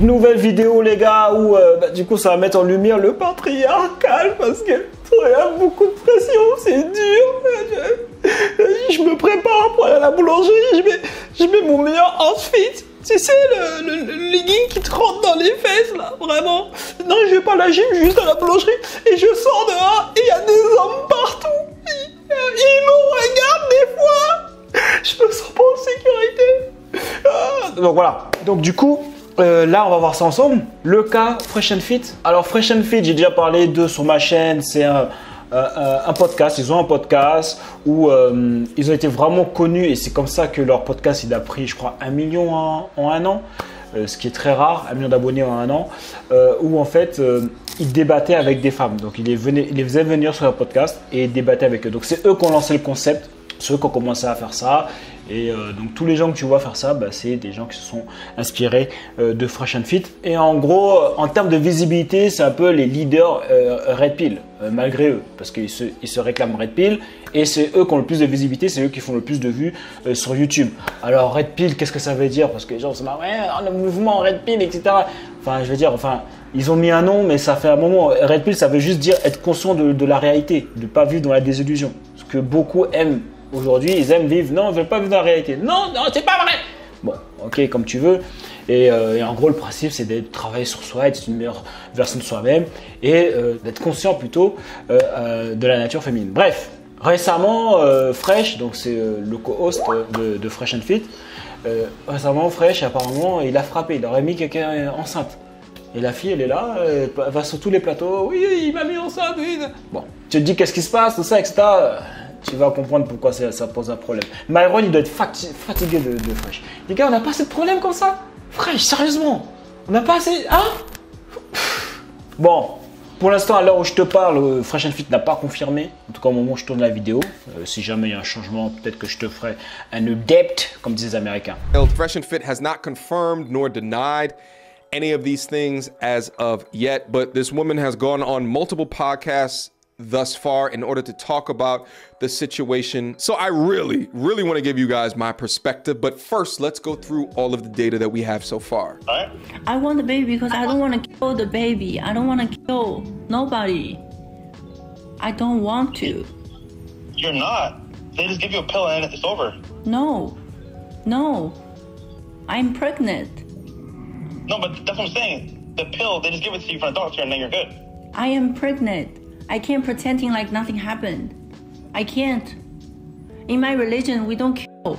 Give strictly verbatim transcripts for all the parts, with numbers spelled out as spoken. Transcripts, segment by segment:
nouvelle vidéo les gars où euh, bah, du coup ça va mettre en lumière le patriarcal parce que il y a beaucoup de pression, c'est dur. Je, je me prépare pour aller à la boulangerie, je mets, je mets mon meilleur outfit. Tu sais, le, le, le legging qui te rentre dans les fesses là, vraiment. Non, je vais pas à la gym, juste à la boulangerie. Et je sors dehors et il y a des hommes partout. Ils, ils me regardent des fois. Je me sens pas en sécurité. Ah, donc voilà. Donc du coup, euh, là on va voir ça ensemble. Le cas Fresh and Fit. Alors Fresh and Fit, j'ai déjà parlé d'eux sur ma chaîne. C'est un, un, un podcast. Ils ont un podcast où euh, ils ont été vraiment connus et c'est comme ça que leur podcast il a pris, je crois, un million en, en un an. Euh, ce qui est très rare, un million d'abonnés en un an. Euh, où en fait euh, ils débattaient avec des femmes. Donc ils les, venaient, ils les faisaient venir sur leur podcast et débattaient avec eux. Donc c'est eux qui ont lancé le concept. Ceux qui ont commencé à faire ça et euh, donc tous les gens que tu vois faire ça, bah, c'est des gens qui se sont inspirés euh, de Fresh and Fit et en gros en termes de visibilité c'est un peu les leaders euh, Red Pill euh, malgré eux parce qu'ils se, ils se réclament Red Pill et c'est eux qui ont le plus de visibilité, c'est eux qui font le plus de vues euh, sur YouTube. Alors Red Pill, qu'est-ce que ça veut dire? Parce que les gens se marrent, ouais, le mouvement Red Pill, et cetera. Enfin je veux dire, enfin ils ont mis un nom mais ça fait un moment. Red Pill ça veut juste dire être conscient de, de la réalité, de ne pas vivre dans la désillusion, ce que beaucoup aiment. Aujourd'hui, ils aiment vivre. Non, ils ne veulent pas vivre dans la réalité. Non, non, c'est pas vrai. Bon, ok, comme tu veux. Et, euh, et en gros, le principe, c'est de travailler sur soi, d'être une meilleure version de soi-même et euh, d'être conscient plutôt euh, euh, de la nature féminine. Bref, récemment, euh, Fresh, donc c'est euh, le co-host de, de Fresh and Fit, euh, récemment, Fresh, apparemment, il a frappé. Il aurait mis quelqu'un enceinte. Et la fille, elle est là, elle va sur tous les plateaux. Oui, il m'a mis enceinte. Oui. Bon, tu te dis qu'est-ce qui se passe, tout ça, et cetera. Tu vas comprendre pourquoi ça, ça pose un problème. Myron, il doit être fati fatigué de, de Fresh. Les gars, on n'a pas assez de problèmes comme ça. Fresh, sérieusement. On n'a pas assez... Hein? Bon, pour l'instant, à l'heure où je te parle, Fresh and Fit n'a pas confirmé. En tout cas, au moment où je tourne la vidéo. Euh, si jamais il y a un changement, peut-être que je te ferai un update, comme disent les Américains. Fresh and Fit has not confirmed nor denied any of these things as of yet. But this woman has gone on multiple podcasts thus far in order to talk about the situation. So I really, really want to give you guys my perspective. But first, let's go through all of the data that we have so far. All right. I want the baby because I don't want to kill the baby. I don't want to kill nobody. I don't want to. You're not. They just give you a pill and it's over. No. No. I'm pregnant. No, but that's what I'm saying. The pill, they just give it to you from a doctor and then you're good. I am pregnant. I can't pretending like nothing happened. I can't. In my religion, we don't kill.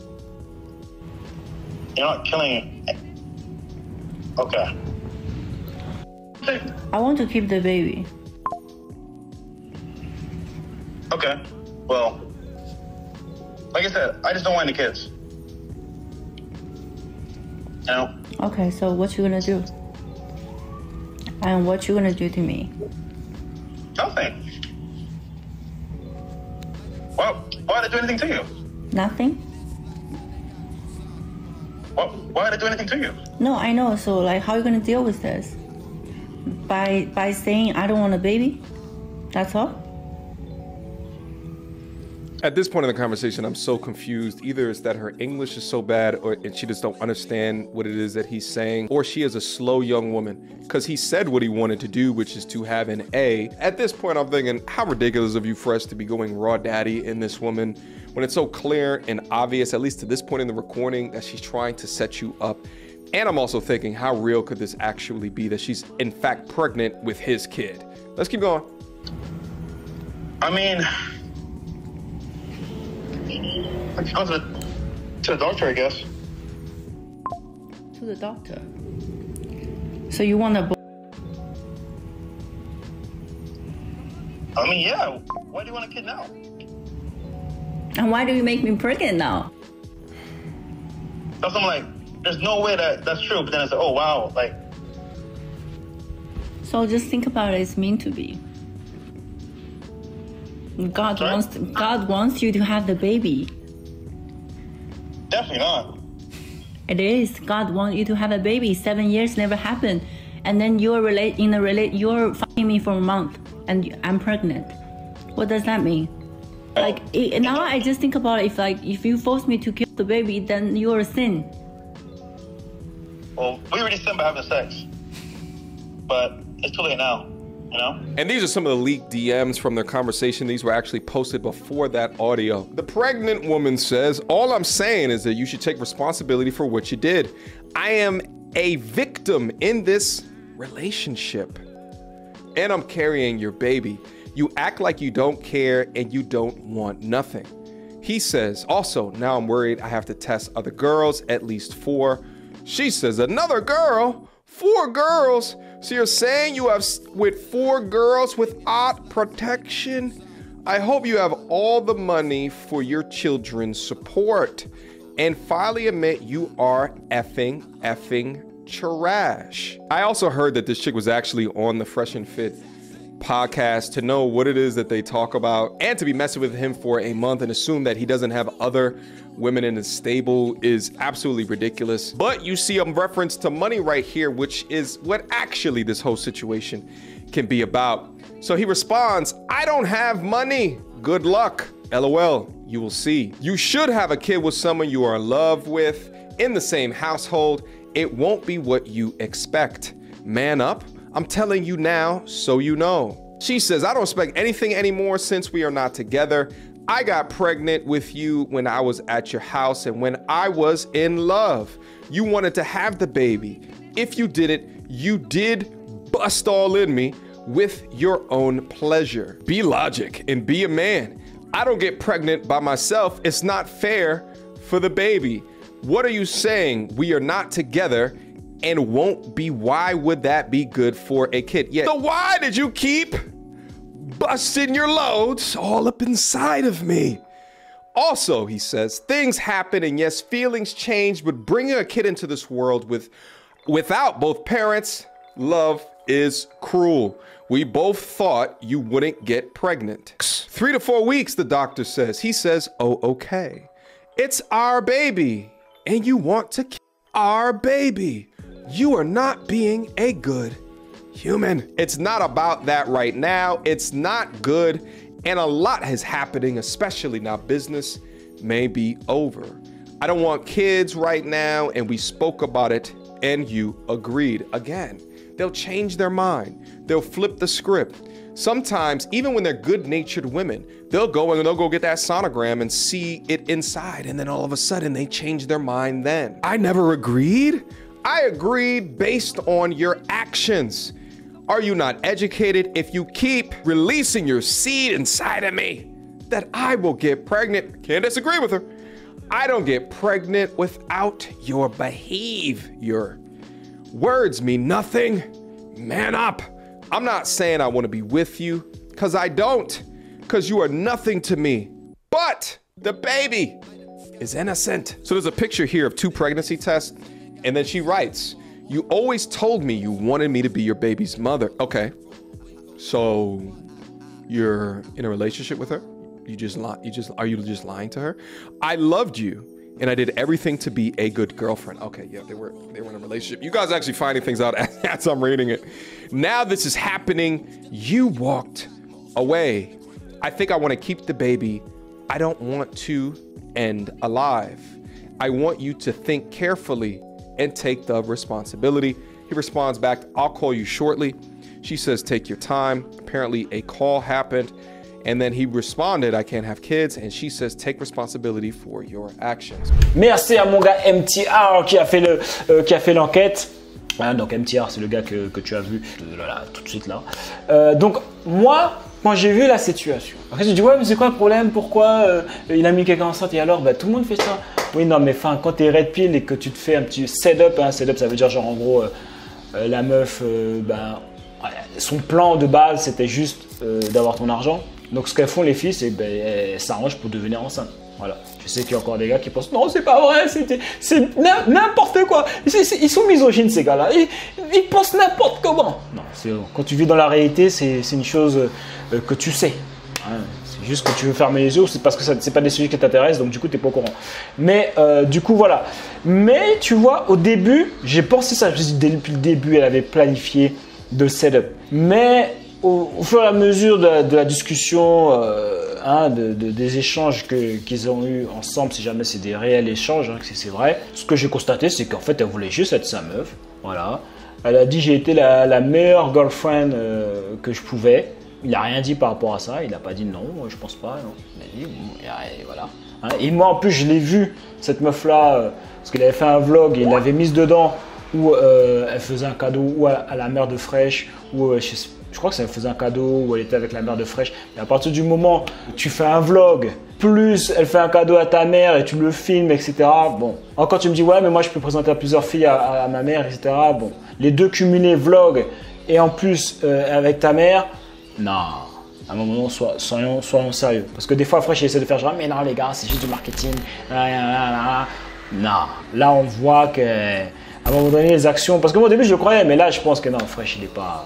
You're not killing. Okay. I want to keep the baby. Okay. Well, like I said, I just don't want any kids. You know? Okay, so what you gonna do? And what you gonna do to me? Nothing. Well, why did I do anything to you? Nothing? Well, why did I do anything to you? No, I know. So like, how are you gonna deal with this? By by saying I don't want a baby? That's all? At this point in the conversation, I'm so confused. Either it's that her English is so bad or and she just don't understand what it is that he's saying, or she is a slow young woman because he said what he wanted to do, which is to have an A. At this point, I'm thinking, how ridiculous of you for us to be going raw daddy in this woman when it's so clear and obvious, at least to this point in the recording, that she's trying to set you up. And I'm also thinking, how real could this actually be that she's in fact pregnant with his kid? Let's keep going. I mean, I could go to the, to the doctor, I guess. To the doctor. So you want a I mean, yeah. Why do you want a kid now? And why do you make me pregnant now? That's I'm like, there's no way that that's true. But then I said, oh wow, like. So just think about it. It's meant to be. God Sorry? wants God wants you to have the baby. Definitely not. It is. God wants you to have a baby. Seven years never happened, and then you're relate in a relate. You're fucking me for a month, and I'm pregnant. What does that mean? Like it, now, I just think about it, if like if you force me to kill the baby, then you're a sin. well, we already sinned by having sex, but it's too late now. You know? And these are some of the leaked D Ms from their conversation. These were actually posted before that audio. The pregnant woman says, all I'm saying is that you should take responsibility for what you did. I am a victim in this relationship, and I'm carrying your baby. You act like you don't care and you don't want nothing. He says, also, now I'm worried I have to test other girls, at least four. She says, another girl? Four girls? So you're saying you have with four girls without protection? I hope you have all the money for your children's support. And finally admit you are effing, effing trash. I also heard that this chick was actually on the Fresh and Fit podcast to know what it is that they talk about, and to be messing with him for a month and assume that he doesn't have other women in his stable is absolutely ridiculous. But you see a reference to money right here, which is what actually this whole situation can be about. So he responds, I don't have money. Good luck. LOL. You will see. You should have a kid with someone you are in love with in the same household. It won't be what you expect. Man up. I'm telling you now, so you know. She says, I don't expect anything anymore since we are not together. I got pregnant with you when I was at your house and when I was in love. You wanted to have the baby. If you did it, you did bust all in me with your own pleasure. Be logic and be a man. I don't get pregnant by myself. It's not fair for the baby. What are you saying? We are not together and won't be. Why would that be good for a kid? Yeah. So why did you keep busting your loads all up inside of me? Also, he says, things happen and yes, feelings change, but bringing a kid into this world with without both parents, love is cruel. We both thought you wouldn't get pregnant. Three to four weeks, the doctor says. He says, oh, okay. It's our baby and you want to kill our baby. You are not being a good human. It's not about that right now. It's not good. And a lot is happening, especially now business may be over. I don't want kids right now. And we spoke about it and you agreed. Again, they'll change their mind. They'll flip the script. Sometimes, even when they're good-natured women, they'll go and they'll go get that sonogram and see it inside. And then all of a sudden they change their mind then. I never agreed. I agreed based on your actions. Are you not educated? If you keep releasing your seed inside of me, that I will get pregnant. Can't disagree with her. I don't get pregnant without your behavior. Words mean nothing. Man up. I'm not saying I want to be with you, because I don't, because you are nothing to me. But the baby is innocent. So there's a picture here of two pregnancy tests. And then she writes, you always told me you wanted me to be your baby's mother. Okay, so you're in a relationship with her? You just lie, you just, are you just lying to her? I loved you and I did everything to be a good girlfriend. Okay, yeah, they were, they were in a relationship. You guys are actually finding things out as, as I'm reading it. Now this is happening. You walked away. I think I want to keep the baby. I don't want to end alive. I want you to think carefully and take the responsibility. He responds back, I'll call you shortly. She says, take your time. Apparently a call happened. And then he responded, I can't have kids. And she says, take responsibility for your actions. Merci à mon gars M T R qui a fait le, euh, qui a fait l'enquête. Hein, donc M T R, c'est le gars que, que tu as vu euh, là, là, tout de suite là. Euh, donc moi, quand j'ai vu la situation, après je me dis ouais mais c'est quoi le problème? Pourquoi euh, il a mis quelqu'un enceinte? Et alors bah, tout le monde fait ça. Oui non mais enfin quand t'es red pill et que tu te fais un petit setup, hein, setup ça veut dire genre en gros euh, euh, la meuf, euh, bah, son plan de base c'était juste euh, d'avoir ton argent. Donc ce qu'elles font les filles c'est ben, elles s'arrangent pour devenir enceinte. Voilà. Je sais qu'il y a encore des gars qui pensent non c'est pas vrai, c'est n'importe quoi. C est, c est, ils sont misogynes ces gars-là. Ils, ils pensent n'importe comment. Non, quand tu vis dans la réalité c'est une chose euh, que tu sais. Hein, c'est juste que tu veux fermer les yeux, c'est parce que c'est pas des sujets qui t'intéressent, donc du coup t'es pas au courant. Mais euh, du coup voilà. Mais tu vois au début j'ai pensé ça. Je me suis dit depuis le début elle avait planifié de setup. Mais au, au fur et à mesure de la, de la discussion, euh, hein, de, de, des échanges que, qu'ils ont eu ensemble, si jamais c'est des réels échanges, hein, c'est, c'est vrai, ce que j'ai constaté, c'est qu'en fait, elle voulait juste être sa meuf. Voilà. Elle a dit j'ai été la, la meilleure girlfriend euh, que je pouvais. Il n'a rien dit par rapport à ça. Il n'a pas dit non, je pense pas. Non. Il a dit et voilà. Hein, et moi en plus je l'ai vu cette meuf là euh, parce qu'il avait fait un vlog et il l'avait mise dedans où euh, elle faisait un cadeau ou à, à la mère de Fresh ou euh, je, je crois que ça faisait un cadeau où elle était avec la mère de Fresh. Et à partir du moment où tu fais un vlog plus elle fait un cadeau à ta mère et tu le filmes, et cetera. Bon, encore tu me dis ouais mais moi je peux présenter à plusieurs filles à, à, à ma mère, et cetera. Bon, les deux cumulés vlog et en plus euh, avec ta mère, non. À un moment, sois, soyons, soyons sérieux. Parce que des fois, Fresh essaie de faire genre mais non les gars, c'est juste du marketing. Non, là on voit que à un moment donné les actions. Parce que moi au début je le croyais, mais là je pense que non, Fresh il est pas.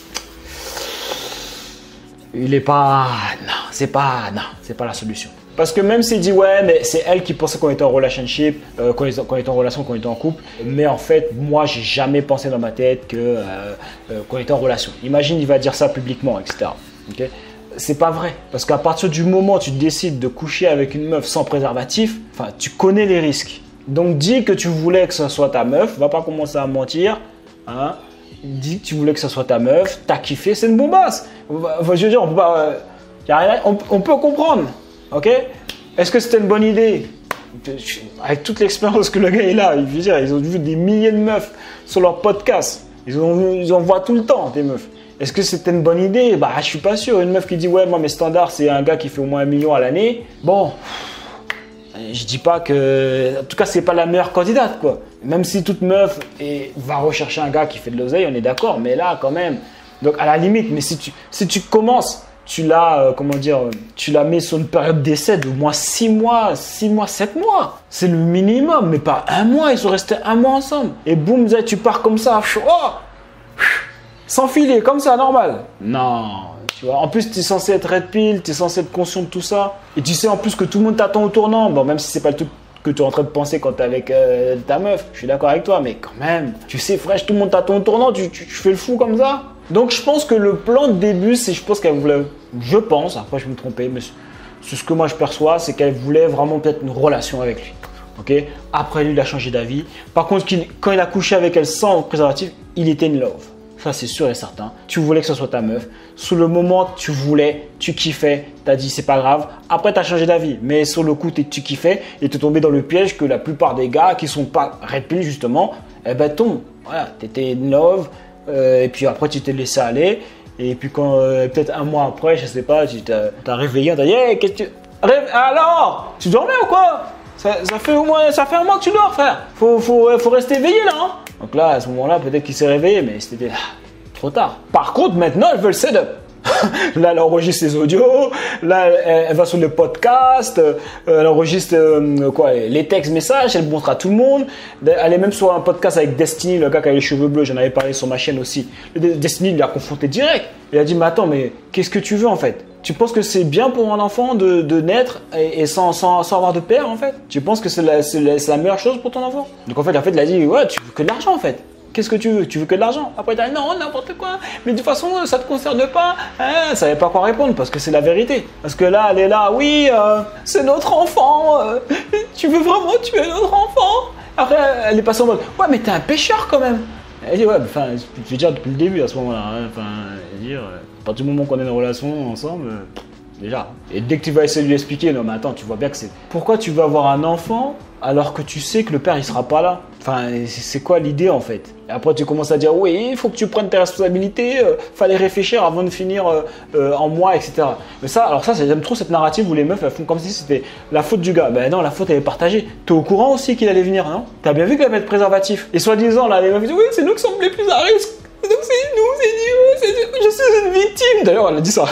Il est pas. Non, c'est pas. Non, c'est pas la solution. Parce que même s'il dit ouais, mais c'est elle qui pensait qu'on était en relationship, euh, qu'on était, qu'on était en relation, qu'on était en couple. Mais en fait, moi, j'ai jamais pensé dans ma tête que euh, euh, qu'on était en relation. Imagine, il va dire ça publiquement, et cetera. Okay, c'est pas vrai. Parce qu'à partir du moment où tu décides de coucher avec une meuf sans préservatif, enfin, tu connais les risques. Donc, dis que tu voulais que ce soit ta meuf. Va pas commencer à mentir. Hein. Dis que tu voulais que ce soit ta meuf. T'as kiffé, c'est une bombasse. Enfin, je veux dire, on peut pas. Euh, y a rien, on, on peut comprendre. Ok? Est-ce que c'était une bonne idée? Avec toute l'expérience que le gars est là, il veut dire, ils ont vu des milliers de meufs sur leur podcast. Ils, ont, ils en voient tout le temps, des meufs. Est-ce que c'était une bonne idée? Bah, je suis pas sûr. Une meuf qui dit, ouais, moi, mes standards, c'est un gars qui fait au moins un million à l'année. Bon, je dis pas que. En tout cas, c'est pas la meilleure candidate, quoi. Même si toute meuf est, va rechercher un gars qui fait de l'oseille, on est d'accord, mais là, quand même. Donc, à la limite, mais si tu, si tu commences. Tu l'as, euh, comment dire, tu l'as mis sur une période d'essai d'au moins six mois, six mois, sept mois. C'est le minimum, mais pas un mois. Ils sont restés un mois ensemble. Et boum, tu pars comme ça, oh, sans filer, comme ça, normal. Non, tu vois. En plus, tu es censé être red pill, tu es censé être conscient de tout ça. Et tu sais en plus que tout le monde t'attend au tournant. Bon, même si c'est pas le truc que tu es en train de penser quand tu es avec euh, ta meuf, je suis d'accord avec toi, mais quand même, tu sais, Fresh, tout le monde t'attend au tournant, tu, tu, tu fais le fou comme ça. Donc je pense que le plan de début, c'est je pense qu'elle voulait, je pense, après je vais me tromper, mais c'est ce que moi je perçois, c'est qu'elle voulait vraiment peut-être une relation avec lui. Ok? Après lui, il a changé d'avis. Par contre, quand il a couché avec elle sans préservatif, il était in love. Ça, c'est sûr et certain. Tu voulais que ce soit ta meuf. Sur le moment, tu voulais, tu kiffais, tu as dit c'est pas grave. Après, tu as changé d'avis. Mais sur le coup, tu kiffais et tu es tombé dans le piège que la plupart des gars qui sont pas red pill justement, eh ben tombent. Voilà, tu étais in love. Euh, et puis après, tu t'es laissé aller. Et puis, quand euh, peut-être un mois après, je sais pas, tu t'as, t'as réveillé, t'as dit hey, qu'est-ce que tu. Rêve... Alors, tu dormais ou quoi? ça, ça fait au moins, ça fait un mois que tu dors, frère. Faut, faut, faut rester éveillé là. Hein. Donc là, à ce moment-là, peut-être qu'il s'est réveillé, mais c'était ah, trop tard. Par contre, maintenant, elle veut le setup. Là, elle enregistre ses audios. Là, elle, elle va sur le podcast. Euh, elle enregistre euh, quoi, les textes, messages. Elle montre à tout le monde. Elle est même sur un podcast avec Destiny, le gars qui a les cheveux bleus. J'en avais parlé sur ma chaîne aussi. Destiny, il l'a confronté direct. Il a dit, mais attends, mais qu'est-ce que tu veux en fait? Tu penses que c'est bien pour un enfant de, de naître et, et sans, sans, sans avoir de père en fait? Tu penses que c'est la, c'est, la, c'est la meilleure chose pour ton enfant? Donc en fait, en fait, il a dit, ouais, tu veux que de l'argent en fait. Qu'est-ce que tu veux? Tu veux que de l'argent? Après, tu as dit non, n'importe quoi. Mais de toute façon, ça ne te concerne pas. Hein, elle ne savait pas quoi répondre parce que c'est la vérité. Parce que là, elle est là, oui, euh, c'est notre enfant. Euh, tu veux vraiment tuer notre enfant? Après, elle est passée en mode, ouais, mais t'es un pécheur quand même. Elle dit, ouais, enfin, je vais dire depuis le début à ce moment-là. Hein, enfin, dire, à partir du moment qu'on est en relation ensemble, euh, déjà. Et dès que tu vas essayer de lui expliquer, non, mais attends, tu vois bien que c'est. Pourquoi tu veux avoir un enfant alors que tu sais que le père il sera pas là? Enfin, c'est quoi l'idée en fait? Et après tu commences à dire oui, il faut que tu prennes tes responsabilités, euh, fallait réfléchir avant de finir euh, euh, en moi, et cetera. Mais ça, alors ça, j'aime trop cette narrative où les meufs elles font comme si c'était la faute du gars. Ben non, la faute elle est partagée. T'es au courant aussi qu'il allait venir, non? T'as bien vu qu'il avait de préservatif. Et soi-disant là, les meufs disent oui, c'est nous qui sommes les plus à risque. Donc c'est nous, c'est nous, c'est... je suis une victime. D'ailleurs, elle a dit ça.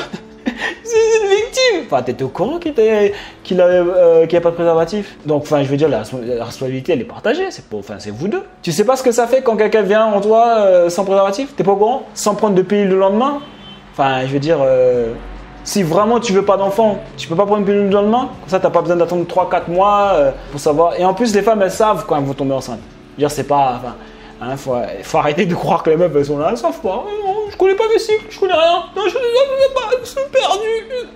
C'est une victime. Enfin, t'étais au courant qu'il avait, qu'il avait, euh, qu'il avait pas de préservatif. Donc, enfin, je veux dire, la, la responsabilité, elle est partagée. C'est pour, enfin, c'est vous deux. Tu sais pas ce que ça fait quand quelqu'un vient en toi euh, sans préservatif? T'es pas au courant? Sans prendre de pilule le lendemain? Enfin, je veux dire, euh, si vraiment tu veux pas d'enfant, tu peux pas prendre une pilule le lendemain? Comme ça, t'as pas besoin d'attendre trois quatre mois euh, pour savoir. Et en plus, les femmes, elles savent quand elles vont tomber enceintes. Je veux dire, c'est pas. Enfin, Hein, faut, faut arrêter de croire que les meufs, elles sont là, elles savent pas. Non, je connais pas mes cycles, je connais rien. Non, je ne sais pas, je suis perdu.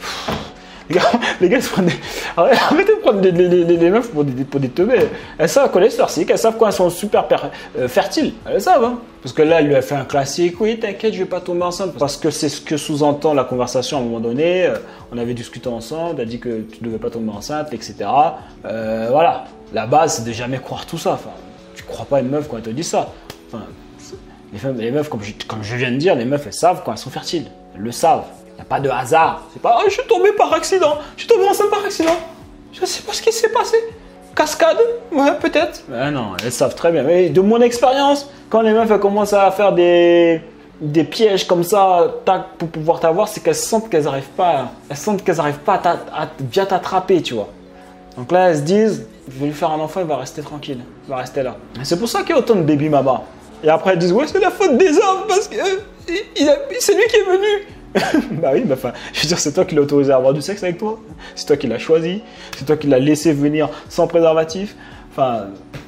Les gars, les gars, ils se prennent des... arrêtez de prendre les, les, les, les meufs pour des, pour des teubés. Elles savent, elles connaissent leur cycle, elles savent quand elles sont super per, euh, fertiles. Elles le savent. Hein. Parce que là, elle lui a fait un classique. Oui, t'inquiète, je vais pas tomber enceinte. Parce que c'est ce que sous-entend la conversation à un moment donné. Euh, on avait discuté ensemble, elle a dit que tu devais pas tomber enceinte, et cetera. Euh, voilà. La base, c'est de jamais croire tout ça. Enfin, tu crois pas une meuf quand elle te dit ça. Enfin, les, femmes, les meufs, comme je, comme je viens de dire, les meufs, elles savent quand elles sont fertiles. Elles le savent. Il n'y a pas de hasard. C'est pas, oh, je suis tombé par accident. Je suis tombé enceinte par accident. Je ne sais pas ce qui s'est passé. Cascade? Ouais, peut-être. Mais non, elles savent très bien. Mais de mon expérience, quand les meufs elles commencent à faire des, des pièges comme ça, tac, pour pouvoir t'avoir, c'est qu'elles sentent qu'elles n'arrivent pas, elles sentent qu'elles n'arrivent pas à, à bien t'attraper, tu vois. Donc là, elles se disent, je vais lui faire un enfant, il va rester tranquille. Il va rester là. C'est pour ça qu'il y a autant de baby mama. Et après, elles disent, ouais, c'est la faute des hommes parce que euh, il a, c'est lui qui est venu. Bah oui, bah enfin, je veux dire, c'est toi qui l'as autorisé à avoir du sexe avec toi. C'est toi qui l'as choisi. C'est toi qui l'as laissé venir sans préservatif. Enfin,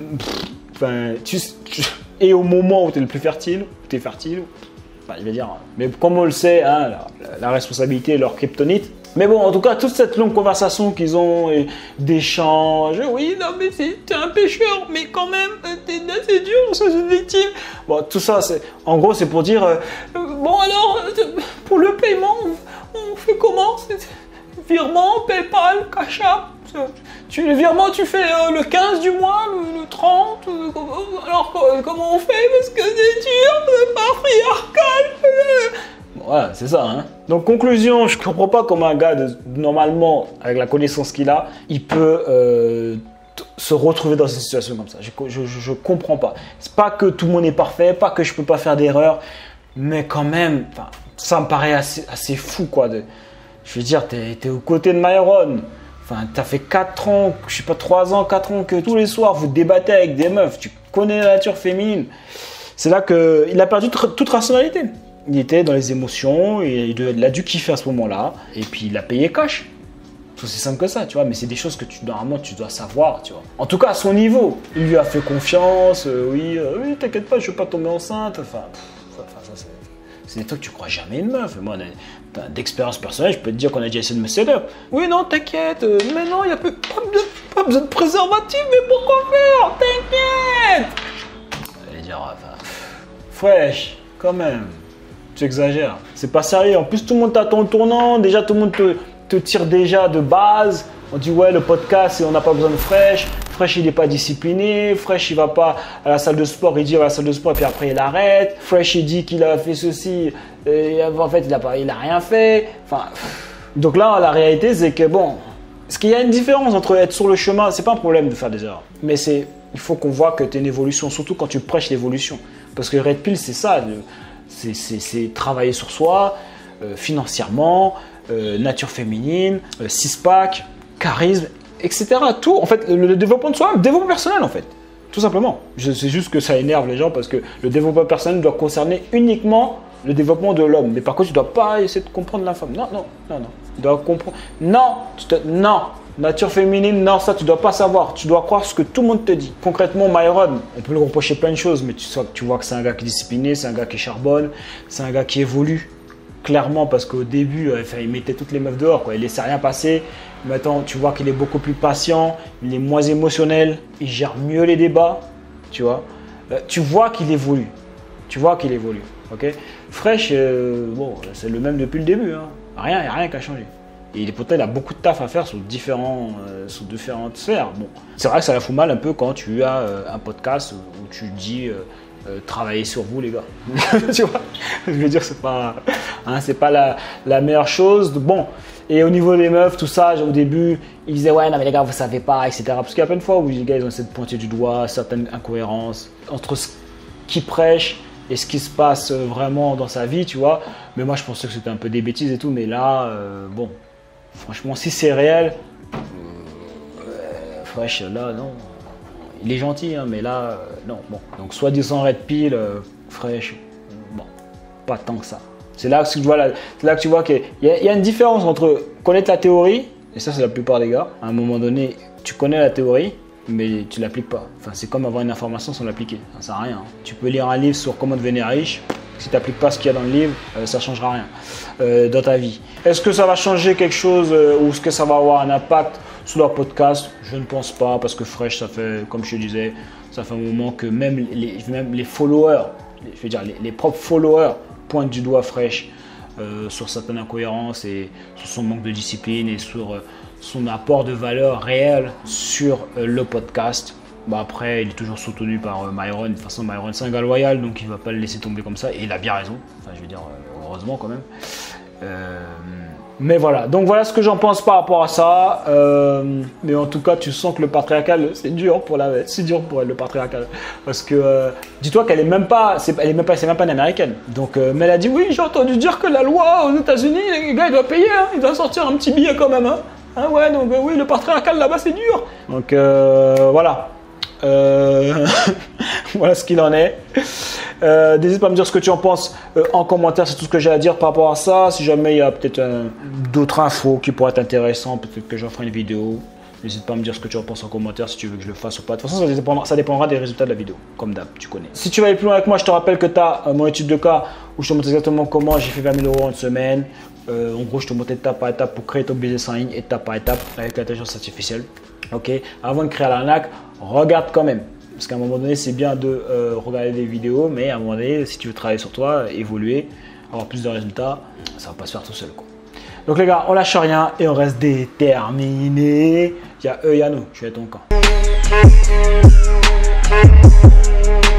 enfin tu, tu, et au moment où tu es le plus fertile, où tu es fertile, enfin, je veux dire, mais comme on le sait, hein, la, la responsabilité est leur kryptonite. Mais bon, en tout cas, toute cette longue conversation qu'ils ont, et d'échanges, oui, non, mais t'es un pêcheur, mais quand même, t'es assez dur, c'est une victime. Bon, tout ça, c'est, en gros, c'est pour dire, euh, bon alors, pour le paiement, on, on fait comment? Virement, PayPal, Cash App. Tu, le virement, tu fais euh, le quinze du mois, le, le trente. Euh, alors, comment on fait? Parce que c'est dur, c'est patriarcal. Voilà, c'est ça. Hein. Donc, conclusion, je ne comprends pas comment un gars, de, normalement, avec la connaissance qu'il a, il peut euh, se retrouver dans une situation comme ça. Je ne comprends pas. C'est pas que tout le monde est parfait, pas que je ne peux pas faire d'erreur, mais quand même, ça me paraît assez, assez fou, quoi. De, je veux dire, tu es aux côtés de Myron. Enfin, tu as fait quatre ans, je sais pas, trois ans, quatre ans que tous les soirs, vous débattez avec des meufs. Tu connais la nature féminine. C'est là qu'il a perdu toute rationalité. Il était dans les émotions, et il a dû kiffer à ce moment-là, et puis il a payé cash. C'est aussi simple que ça, tu vois, mais c'est des choses que tu, normalement tu dois savoir, tu vois. En tout cas, à son niveau, il lui a fait confiance, euh, oui, euh, oui, t'inquiète pas, je ne vais pas tomber enceinte, enfin, pff, enfin ça, c'est des trucs que tu crois jamais une meuf. Moi, d'expérience personnelle, je peux te dire qu'on a déjà essayé de me set-up. Oui, non, t'inquiète, euh, mais non, il n'y a pas, pas besoin de préservatif, mais pourquoi faire? T'inquiète. Allez dire, enfin, fresh, quand même. Tu exagères, c'est pas sérieux. En plus, tout le monde t'attend au tournant. Déjà, tout le monde te, te tire déjà de base. On dit, ouais, le podcast, on n'a pas besoin de Fresh. Fresh, il n'est pas discipliné. Fresh, il va pas à la salle de sport. Il dit à la salle de sport, et puis après, il arrête. Fresh, il dit qu'il a fait ceci. Et en fait, il n'a il a rien fait. Enfin, donc là, la réalité, c'est que bon, parce qu'il y a une différence entre être sur le chemin. C'est pas un problème de faire des erreurs, mais c'est, il faut qu'on voit que tu as une évolution, surtout quand tu prêches l'évolution. Parce que Red Pill, c'est ça. Le, C'est travailler sur soi, euh, financièrement, euh, nature féminine, euh, six-pack, charisme, et cetera. Tout, en fait, le, le développement de soi, le développement personnel, en fait. Tout simplement. C'est juste que ça énerve les gens parce que le développement personnel doit concerner uniquement le développement de l'homme. Mais par contre, tu ne dois pas essayer de comprendre la femme. Non, non, non, non. Tu dois comprendre. Non, tu te... non. Nature féminine, non, ça tu dois pas savoir. Tu dois croire ce que tout le monde te dit. Concrètement, Myron, on peut lui reprocher plein de choses, mais tu, tu vois que c'est un gars qui est discipliné, c'est un gars qui charbonne, c'est un gars qui évolue. Clairement, parce qu'au début, enfin, il mettait toutes les meufs dehors, quoi. Il laissait rien passer. Maintenant, tu vois qu'il est beaucoup plus patient, il est moins émotionnel, il gère mieux les débats, tu vois. Euh, tu vois qu'il évolue. Tu vois qu'il évolue, ok. Fresh, euh, bon, c'est le même depuis le début, hein. Rien, il n'y a rien qui a changé. Et pourtant, il a beaucoup de taf à faire sur, différents, euh, sur différentes sphères. Bon, c'est vrai que ça la fout mal un peu quand tu as euh, un podcast où tu dis euh, euh, travaillez sur vous, les gars. Tu vois, je veux dire, c'est pas, hein, c'est pas la, la meilleure chose. Bon, et au niveau des meufs, tout ça, au début, ils disaient ouais, non, mais les gars, vous savez pas, et cetera. Parce qu'il y a plein de fois où les gars, ils ont essayé de pointer du doigt certaines incohérences entre ce qu'ils prêchent et ce qui se passe vraiment dans sa vie, tu vois. Mais moi, je pensais que c'était un peu des bêtises et tout, mais là, euh, bon. Franchement, si c'est réel, euh, Fresh, là, non. Il est gentil, hein, mais là, euh, non. Bon. Donc, soi-disant Red Pill, euh, Fresh, bon, pas tant que ça. C'est là que tu vois, là, c'est là que tu vois qu'il y, y, y a une différence entre connaître la théorie, et ça, c'est la plupart des gars. À un moment donné, tu connais la théorie, mais tu l'appliques pas. Enfin, c'est comme avoir une information sans l'appliquer, ça sert à rien. Tu peux lire un livre sur comment devenir riche, si tu n'appliques pas ce qu'il y a dans le livre, euh, ça ne changera rien euh, dans ta vie. Est-ce que ça va changer quelque chose euh, ou est-ce que ça va avoir un impact sur leur podcast? Je ne pense pas, parce que Fresh, ça fait, comme je te disais, ça fait un moment que même les, même les followers, les, je veux dire les, les propres followers pointent du doigt Fresh euh, sur certaines incohérences et sur son manque de discipline et sur euh, son apport de valeur réelle sur euh, le podcast. Bah après, il est toujours soutenu par euh, Myron. De toute façon, Myron, c'est un gars loyal, donc il ne va pas le laisser tomber comme ça. Et il a bien raison. Enfin, je veux dire, euh, heureusement quand même. Euh, mais voilà. Donc voilà ce que j'en pense par rapport à ça. Euh, mais en tout cas, tu sens que le patriarcal, c'est dur pour la, c'est dur pour elle, le patriarcal, parce que euh, dis-toi qu'elle est même pas, c'est, elle est même pas, c'est même pas une américaine. Donc, euh, mais elle a dit oui, j'ai entendu dire que la loi aux États-Unis, les gars, il doit payer, hein, il doit sortir un petit billet quand même, hein. Ah ouais, donc euh, oui, le patriarcal là-bas, c'est dur. Donc euh, voilà. Euh, voilà ce qu'il en est. Euh, n'hésite pas à me dire ce que tu en penses euh, en commentaire, c'est tout ce que j'ai à dire par rapport à ça. Si jamais il y a peut-être euh, d'autres infos qui pourraient être intéressantes, peut-être que j'en ferai une vidéo. N'hésite pas à me dire ce que tu en penses en commentaire si tu veux que je le fasse ou pas. De toute façon, ça dépendra, ça dépendra des résultats de la vidéo, comme d'hab, tu connais. Si tu vas aller plus loin avec moi, je te rappelle que tu as euh, mon étude de cas où je te montre exactement comment j'ai fait vingt mille euros en une semaine. Euh, en gros, je te montre étape par étape pour créer ton business en ligne, étape par étape, avec l'intelligence artificielle. Ok. Avant de créer l'arnaque, regarde quand même. Parce qu'à un moment donné, c'est bien de euh, regarder des vidéos, mais à un moment donné, si tu veux travailler sur toi, évoluer, avoir plus de résultats, ça va pas se faire tout seul, quoi. Donc les gars, on lâche rien et on reste déterminé. Il y a eux, il y a nous. Je suis à ton camp.